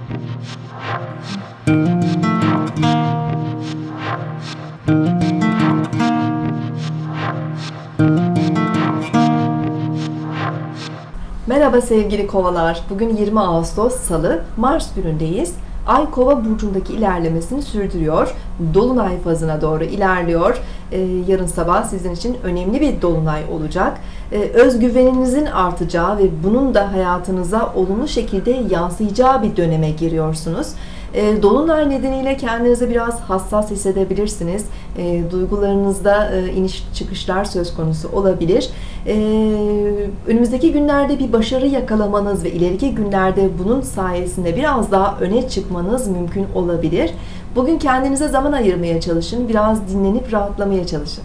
Merhaba sevgili kovalar. Bugün 20 Ağustos Salı, Mars günündeyiz. Ay Kova burcundaki ilerlemesini sürdürüyor. Dolunay fazına doğru ilerliyor. Yarın sabah sizin için önemli bir dolunay olacak. Özgüveninizin artacağı ve bunun da hayatınıza olumlu şekilde yansıyacağı bir döneme giriyorsunuz. Dolunay nedeniyle kendinizi biraz hassas hissedebilirsiniz. Duygularınızda iniş çıkışlar söz konusu olabilir. Önümüzdeki günlerde bir başarı yakalamanız ve ileriki günlerde bunun sayesinde biraz daha öne çıkmanız mümkün olabilir. Bugün kendinize zaman ayırmaya çalışın. Biraz dinlenip rahatlamaya çalışın.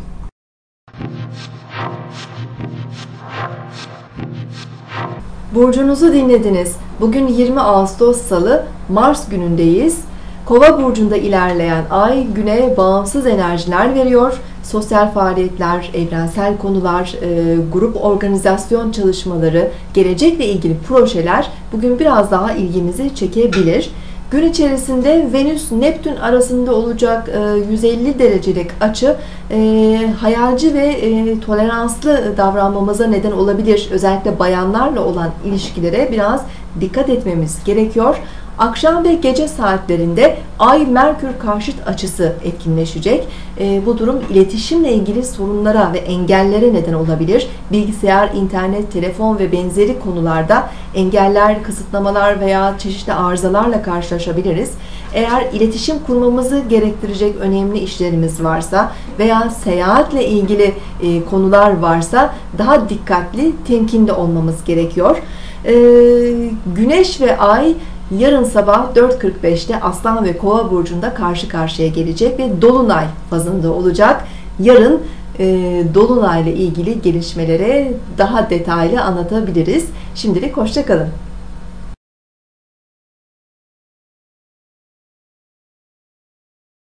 Burcunuzu dinlediniz. Bugün 20 Ağustos Salı, Mars günündeyiz. Kova burcunda ilerleyen Ay, Güne bağımsız enerjiler veriyor. Sosyal faaliyetler, evrensel konular, grup organizasyon çalışmaları, gelecekle ilgili projeler bugün biraz daha ilgimizi çekebilir. Gün içerisinde Venüs-Neptün arasında olacak 150 derecelik açı hayalci ve toleranslı davranmamıza neden olabilir. Özellikle bayanlarla olan ilişkilere biraz dikkat etmemiz gerekiyor. Akşam ve gece saatlerinde Ay-Merkür karşıt açısı etkinleşecek. Bu durum iletişimle ilgili sorunlara ve engellere neden olabilir. Bilgisayar, internet, telefon ve benzeri konularda engeller, kısıtlamalar veya çeşitli arızalarla karşılaşabiliriz. Eğer iletişim kurmamızı gerektirecek önemli işlerimiz varsa veya seyahatle ilgili konular varsa daha dikkatli, temkinli olmamız gerekiyor. Güneş ve Ay yarın sabah 4.45'te Aslan ve Kova burcunda karşı karşıya gelecek ve Dolunay fazında olacak. Yarın Dolunay ile ilgili gelişmelere daha detaylı anlatabiliriz. Şimdilik hoşça kalın.